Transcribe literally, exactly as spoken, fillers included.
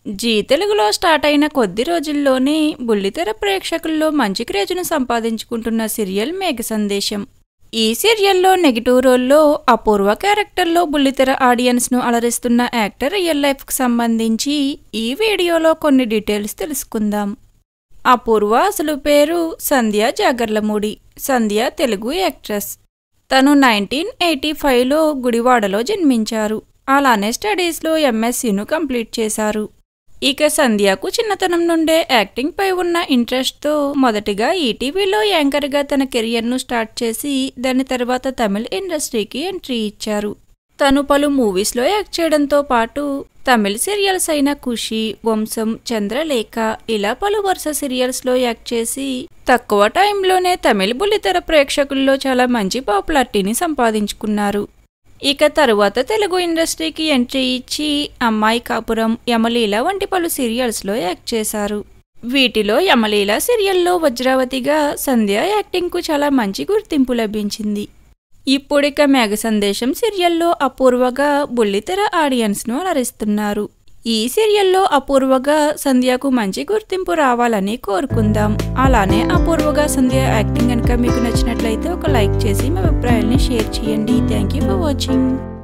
G తెలుగులో start అయిన కొద్ది రోజుల్లోనే బుల్లితెర ప్రేక్షకుల్లో మంచి క్రేజ్ను సంపాదించుకుంటున్న సీరియల్ మేఘ సందేశం. ఈ సీరియల్లో నెగిటివ్ రోల్లో అపూర్వ క్యారెక్టర్లో బుల్లితెర ఆడియన్స్ను అలరిస్తున్న యాక్టర్ రియల్ లైఫ్కి సంబంధించి ఈ వీడియోలో కొన్ని డీటెయిల్స్ తెలుసుకుందాం. అపూర్వ అసలు పేరు సంధ్య జాగర్లమూడి. సంధ్య తెలుగు యాక్ట్రెస్. తను నైన్టీన్ ఎయిటీ ఫైవ్లో గుడివాడలో జన్మించారు. అలానే స్టడీస్లో ఎంఎస్సీను కంప్లీట్ చేశారు. ఇక సంధ్యకు చిన్నతనం నుండే యాక్టింగ్ పై ఉన్న ఇంట్రెస్ట్తో మొదటిగా ఈటీవీలో యాంకర్గా తన కెరియర్ను స్టార్ట్ చేసి దాని తర్వాత తమిళ ఇండస్ట్రీకి ఎంట్రీ ఇచ్చారు. తను పలు మూవీస్లో యాక్ట్ చేయడంతో పాటు తమిళ సీరియల్స్ అయిన ఖుషి, వంశం, చంద్రలేఖ ఇలా పలు వరుస సీరియల్స్లో యాక్ట్ చేసి తక్కువ టైంలోనే తమిళ బుల్లితెర ప్రేక్షకుల్లో చాలా మంచి పాపులారిటీని సంపాదించుకున్నారు. ఇక తరువాత తెలుగు ఇండస్ట్రీకి ఎంట్రీ ఇచ్చి అమ్మాయి కాపురం, యమలీల వంటి పలు సీరియల్స్లో యాక్ట్ చేశారు. వీటిలో యమలీల సీరియల్లో వజ్రావతిగా సంధ్య యాక్టింగ్కు చాలా మంచి గుర్తింపు లభించింది. ఇప్పుడిక మేఘ సందేశం సీరియల్లో అపూర్వగా బుల్లితెర ఆడియన్స్ను అలరిస్తున్నారు. ఈ సీరియల్లో అపూర్వగా సంధ్యకు మంచి గుర్తింపు రావాలని కోరుకుందాం. అలానే అపూర్వగా సంధ్య యాక్టింగ్ కనుక మీకు నచ్చినట్లయితే ఒక లైక్ చేసి మీ అభిప్రాయాన్ని షేర్ చేయండి. Thank you for watching.